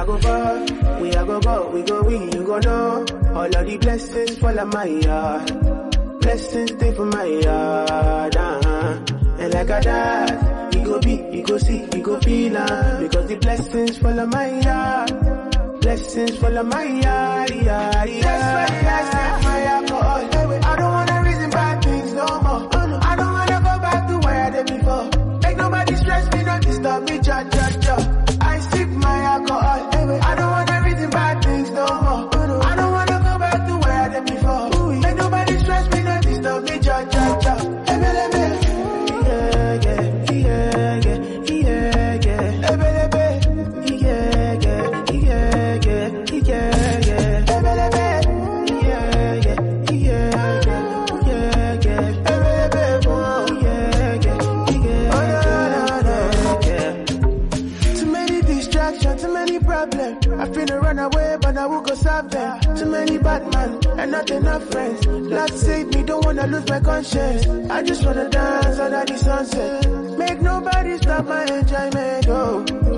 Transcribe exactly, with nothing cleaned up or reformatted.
I go far, we I go go, we go win, you go know. All of the blessings fall on my yard. Blessings stay for my yard, uh-huh. And like I died, you go be, you go see, you go feel, uh, because the blessings fall on my yard. Blessings fall on my yard, yard, yard. That's why I spend my alcohol. I don't wanna reason bad things no more. I don't wanna go back to where I did before. Make nobody stress me, not disturb me, cha cha cha. I sip my alcohol. I don't wanna reason bad things no more. I don't wanna go back to where I did before. Make nobody stress me, not disturb me, cha cha cha. I finna run away, but I will go solve them. Too many bad men and not enough friends. Lord save me, don't wanna lose my conscience. I just wanna dance under the sunset. Make nobody stop my enjoyment, oh.